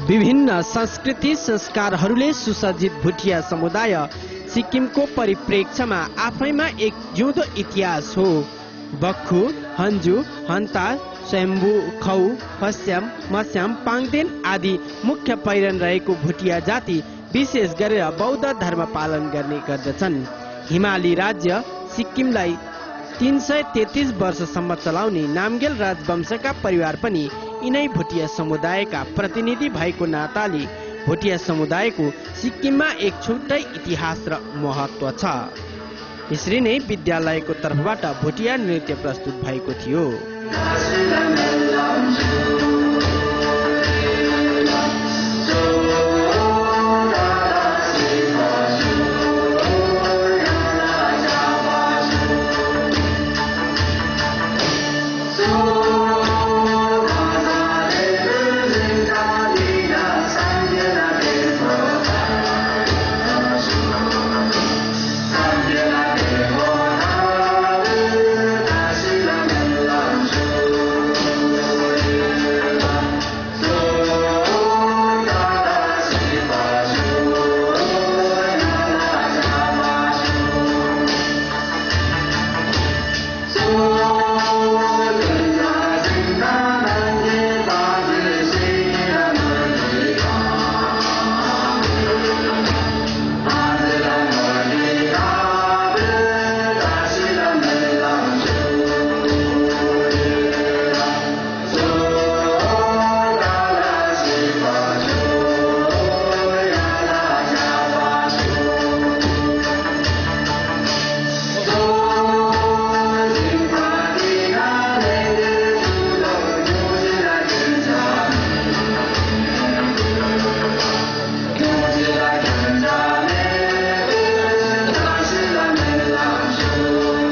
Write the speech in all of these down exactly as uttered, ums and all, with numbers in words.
विभिन्न संस्कृति संस्कारहरूले सुसज्जित भुटिया समुदाय सिक्किमको परिप्रेक्ष्यमा आफैमा एक जिउँदो इतिहास हो। बख्खु, हन्जु, हन्ता, स्वयम्भू, खौ, फस्याम, मस्याम, पाङदेन आदि मुख्य पहिरन रहेको भुटिया जाति विशेष गरेर बौद्ध धर्म पालन गर्ने गर्दछन्। हिमाली राज्य सिक्किमलाई तीन सय तेत्तीस वर्षसम्म चलाउने नामगेल राजवंशका परिवार पनि यिनै भुटिया समुदायका प्रतिनिधि भएको नाताले भुटिया समुदायको सिक्किममा एक छुट्टै इतिहास र महत्व छ। यसरी नै विद्यालयको तर्फबाट भुटिया नृत्य प्रस्तुत भएको थियो।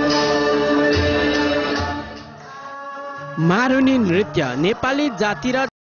मारुनी नृत्य नेपाली जाति र